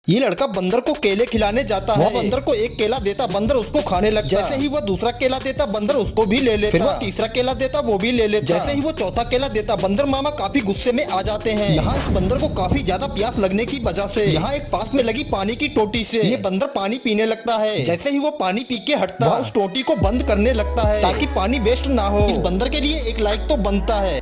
ये लड़का बंदर को केले खिलाने जाता है। बंदर को एक केला देता, बंदर उसको खाने लगता। जैसे ही वो दूसरा केला देता, बंदर उसको भी ले लेता। फिर वो तीसरा केला देता, वो भी ले लेता। जैसे ही वो चौथा केला देता, बंदर मामा काफी गुस्से में आ जाते हैं। यहाँ इस बंदर को काफी ज्यादा प्यास लगने की वजह से यहाँ एक पास में लगी पानी की टोटी से ये बंदर पानी पीने लगता है। जैसे ही वो पानी पी के हटता, उस टोटी को बंद करने लगता है ताकि पानी वेस्ट ना हो। इस बंदर के लिए एक लाइक तो बनता है।